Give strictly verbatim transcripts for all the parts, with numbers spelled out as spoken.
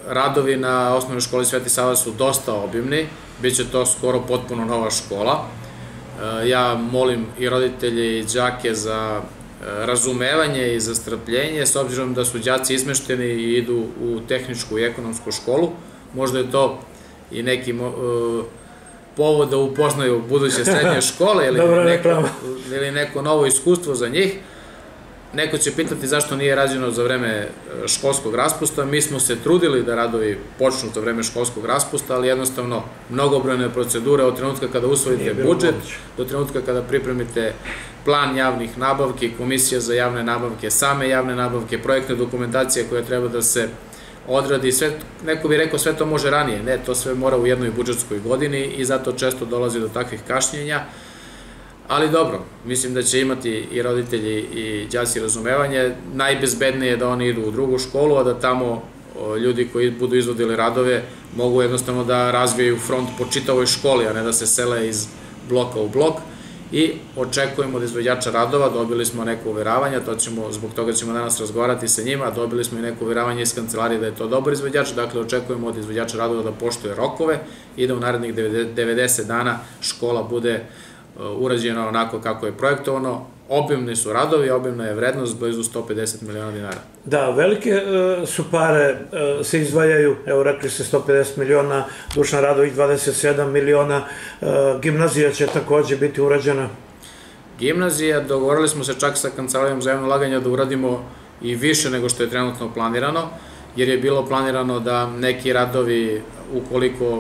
Radovi na osnovnoj školi Sveti Sava su dosta obimni, bit će to skoro potpuno nova škola. Ja molim i roditelje i đake za razumevanje i za strpljenje, s obzirom da su đaci izmešteni i idu u tehničku i ekonomsku školu. Možda je to i neki povod da upoznaju buduće srednje škole ili neko novo iskustvo za njih. Neko će pitati zašto nije rađeno za vreme školskog raspusta. Mi smo se trudili da radovi počnu za vreme školskog raspusta, ali jednostavno mnogobrojne procedure od trenutka kada usvojite budžet, do trenutka kada pripremite plan javnih nabavki, komisija za javne nabavke, same javne nabavke, projektne dokumentacije koja treba da se odradi. Neko bi rekao sve to može ranije. Ne, to sve mora u jednoj budžetskoj godini i zato često dolazi do takvih kašnjenja. Ali dobro, mislim da će imati i roditelji i đaci razumevanje. Najbezbednije je da oni idu u drugu školu, a da tamo ljudi koji budu izvodili radove mogu jednostavno da razvijaju front po čitavoj školi, a ne da se sele iz bloka u blok. I očekujemo od izvođača radova, dobili smo neko uveravanje, zbog toga ćemo danas razgovarati sa njima, dobili smo i neko uveravanje iz kancelarije da je to dobar izvođač, dakle očekujemo od izvođača radova da poštuje rokove i da u narednih devedeset dana škola bude urađeno onako kako je projektovano. Obimni su radovi, obimna je vrednost, blizu sto pedeset miliona dinara. Da, velike su pare, se izdvajaju, evo rekli ste sto pedeset miliona, Dušan Radović dvadeset sedam miliona, gimnazija će takođe biti urađena. Gimnazija, dogovorili smo se čak sa Kancelarijom za javno ulaganje da uradimo i više nego što je trenutno planirano, jer je bilo planirano da neki radovi, ukoliko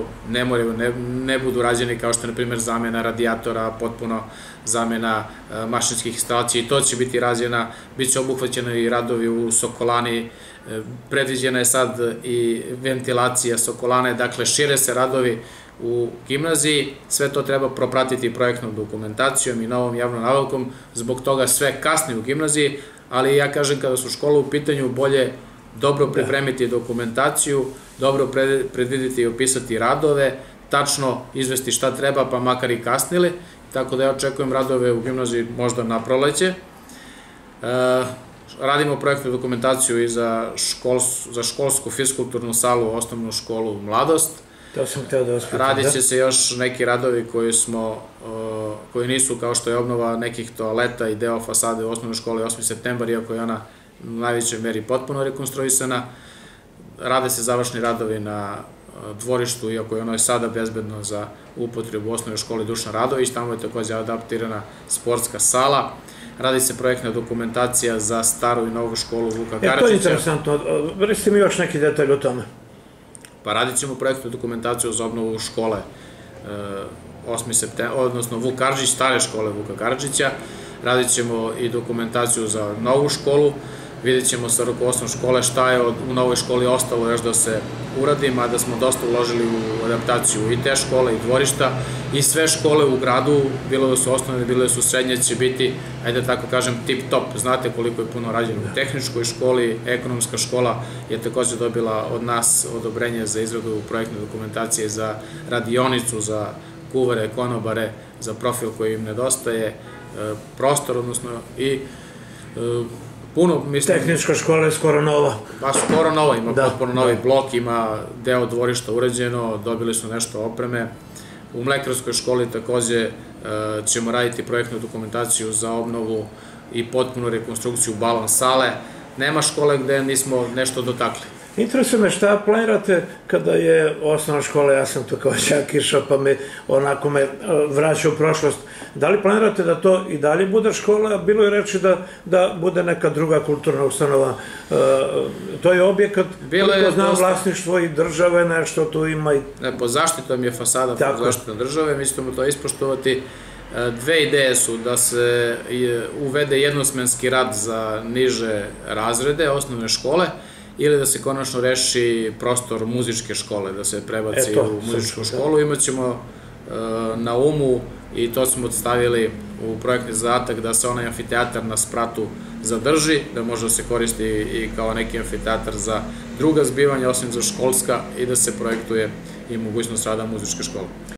ne budu rađeni, kao što je na primjer zamena radijatora, potpuno zamena mašinskih instalacija, i to će biti rađena, bit će obuhvaćeni i radovi u Sokolani, predviđena je sad i ventilacija Sokolane, dakle šire se radovi u gimnaziji, sve to treba propratiti projektnom dokumentacijom i novom javnom nabavkom, zbog toga sve kasni u gimnaziji, ali ja kažem kada su škole u pitanju bolje dobro pripremiti dokumentaciju, dobro predviditi i opisati radove, tačno izvesti šta treba, pa makar i kasnili, tako da ja očekujem radove u gimnaziji možda na proleće. Radimo projektnu dokumentaciju i za školsku fiskulturnu salu, osnovnu školu Mladost. To sam hteo da vas pitam. Radit će se još neki radovi koji nisu, kao što je obnova nekih toaleta i deo fasade u osnovnoj školi osmi septembar, iako je ona u najvećoj meri potpuno rekonstruisana. Rade se završni radovi na dvorištu, iako je ono sada bezbedno za upotrebu u osnovnoj školi Dušan Radović, tamo je takođe adaptirana sportska sala. Radi se projektna dokumentacija za staru i novu školu Vuka Karadžića. E, to je interesantno. Recite mi još neki detalj o tome. Pa radit ćemo projektnu dokumentaciju za obnovu škole, odnosno Vuk Karadžić, stare škole Vuka Karadžića. Radit ćemo i dokumentaciju za novu školu, vidjet ćemo sa rukovodstvom škole šta je u novoj školi ostalo još da se uradi, mada smo dosta uložili u adaptaciju i te škole i dvorišta, i sve škole u gradu, bilo da su osnovne, bilo da su srednje, će biti, ajde da tako kažem, tip top. Znate koliko je puno rađeno u tehničkoj školi, ekonomska škola je takođe dobila od nas odobrenje za izradu projektne dokumentacije za radionicu, za kuvare, konobare, za profil koji im nedostaje, prostor, odnosno i puno, mislim... Tehnička škola je skoro nova. Pa skoro nova, ima potpuno novi blok, ima deo dvorišta urađeno, dobili su nešto opreme. U Mlekarskoj školi takođe ćemo raditi projektnu dokumentaciju za obnovu i potpunu rekonstrukciju balon sale. Nema škole gde nismo nešto dotakli. Interesuje me šta planirate kada je osnovna škola, ja sam tu kao đak išao pa me onako me vraća u prošlost. Da li planirate da to i dalje bude škola? Bilo je reči da bude neka druga kulturna ustanova. To je objekat, koliko znam, vlasništvo i države, nešto tu ima. Po zaštitom je fasada, po zaštitom države, mi ćemo to ispoštovati. Dve ideje su da se uvede jednosmenski rad za niže razrede osnovne škole, ili da se konačno reši prostor muzičke škole, da se prebaci u muzičku školu. Imaćemo na umu, i to smo stavili u projektni zadatak, da se onaj amfiteatar na spratu zadrži, da može da se koristi i kao neki amfiteatar za druga zbivanja, osim za školska, i da se projektuje i mogućnost rada muzičke škole.